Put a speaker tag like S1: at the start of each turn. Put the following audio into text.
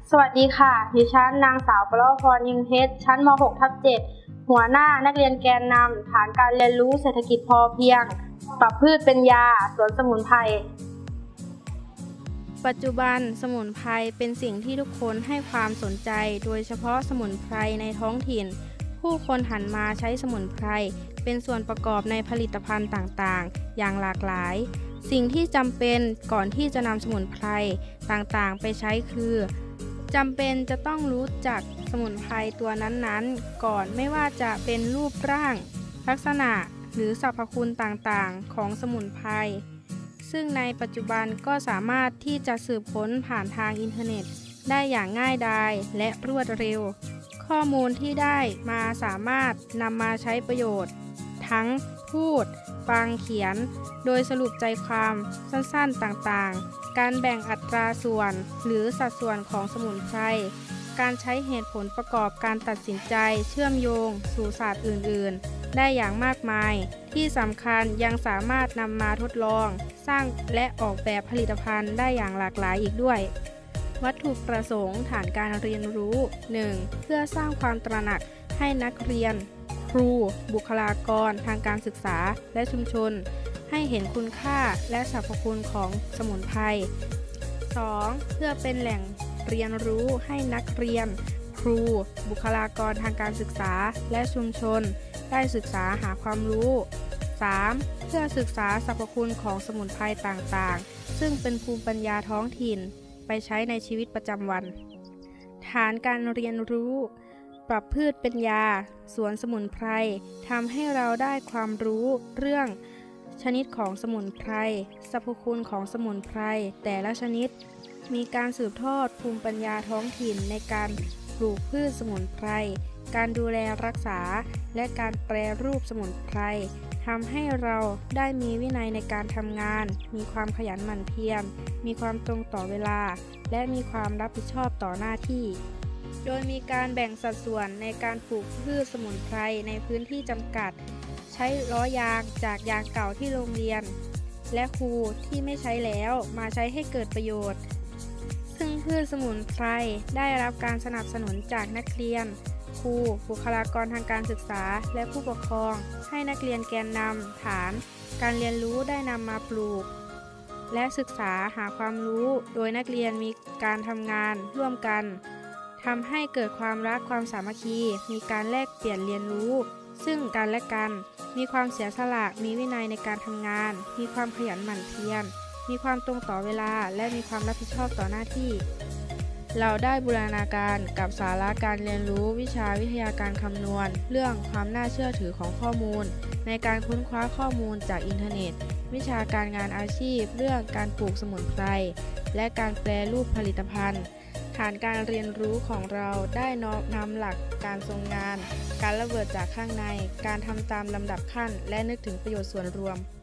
S1: สวัสดีค่ะดิฉันนางสาวปรภพร ยิ้มเพชร ชั้นม .6/7 หัวหน้านักเรียนแกนนำฐานการเรียนรู้เศรษฐกิจพอเพียง ปรับพืชเป็นยา สวนสมุนไพร
S2: ปัจจุบันสมุนไพรเป็นสิ่งที่ทุกคนให้ความสนใจโดยเฉพาะสมุนไพรในท้องถิ่นผู้คนหันมาใช้สมุนไพรเป็นส่วนประกอบในผลิตภัณฑ์ต่างๆอย่างหลากหลายสิ่งที่จำเป็นก่อนที่จะนำสมุนไพรต่างๆไปใช้คือจำเป็นจะต้องรู้จักสมุนไพรตัวนั้นๆก่อนไม่ว่าจะเป็นรูปร่างลักษณะหรือสรรพคุณต่างๆของสมุนไพรซึ่งในปัจจุบันก็สามารถที่จะสืบค้นผ่านทางอินเทอร์เน็ตได้อย่างง่ายดายและรวดเร็วข้อมูลที่ได้มาสามารถนำมาใช้ประโยชน์ทั้งพูดฟังเขียนโดยสรุปใจความสั้นๆต่างๆการแบ่งอัตราส่วนหรือสัดส่วนของสมุนไพรการใช้เหตุผลประกอบการตัดสินใจเชื่อมโยงสู่ศาสตร์อื่นๆได้อย่างมากมายที่สำคัญยังสามารถนำมาทดลองสร้างและออกแบบผลิตภัณฑ์ได้อย่างหลากหลายอีกด้วยวัตถุประสงค์ฐานการเรียนรู้ 1. เพื่อสร้างความตระหนักให้นักเรียนครูบุคลากรทางการศึกษาและชุมชนให้เห็นคุณค่าและสรรพคุณของสมุนไพร 2. เพื่อเป็นแหล่งเรียนรู้ให้นักเรียนครูบุคลากรทางการศึกษาและชุมชนได้ศึกษาหาความรู้ 3. เพื่อศึกษาสรรพคุณของสมุนไพรต่างๆซึ่งเป็นภูมิปัญญาท้องถิ่นไปใช้ในชีวิตประจำวันฐานการเรียนรู้ปรับพืชเป็นยาสวนสมุนไพรทำให้เราได้ความรู้เรื่องชนิดของสมุนไพรสรรพคุณของสมุนไพรแต่ละชนิดมีการสืบทอดภูมิปัญญาท้องถิ่นในการปลูกพืชสมุนไพรการดูแลรักษาและการแปรรูปสมุนไพรทำให้เราได้มีวินัยในการทำงานมีความขยันหมั่นเพียรมีความตรงต่อเวลาและมีความรับผิดชอบต่อหน้าที่โดยมีการแบ่งสัดส่วนในการปลูกพืชสมุนไพรในพื้นที่จำกัดใช้ล้อยางจากยางเก่าที่โรงเรียนและครูที่ไม่ใช้แล้วมาใช้ให้เกิดประโยชน์ซึ่งพืชสมุนไพรได้รับการสนับสนุนจากนักเรียนครูบุคลากรทางการศึกษาและผู้ปกครองให้นักเรียนแกนนำฐานการเรียนรู้ได้นำมาปลูกและศึกษาหาความรู้โดยนักเรียนมีการทำงานร่วมกันทำให้เกิดความรักความสามัคคีมีการแลกเปลี่ยนเรียนรู้ซึ่งกันและกันมีความเสียสละมีวินัยในการทำงานมีความขยันหมั่นเพียรมีความตรงต่อเวลาและมีความรับผิดชอบต่อหน้าที่เราได้บูรณาการกับสาระการเรียนรู้วิชาวิทยาการคำนวณเรื่องความน่าเชื่อถือของข้อมูลในการค้นคว้าข้อมูลจากอินเทอร์เน็ตวิชาการงานอาชีพเรื่องการปลูกสมุนไพรและการแปรรูปผลิตภัณฑ์ฐานการเรียนรู้ของเราได้น้อมนำหลักการทรงงานการระเบิดจากข้างในการทำตามลำดับขั้นและนึกถึงประโยชน์ส่วนรวม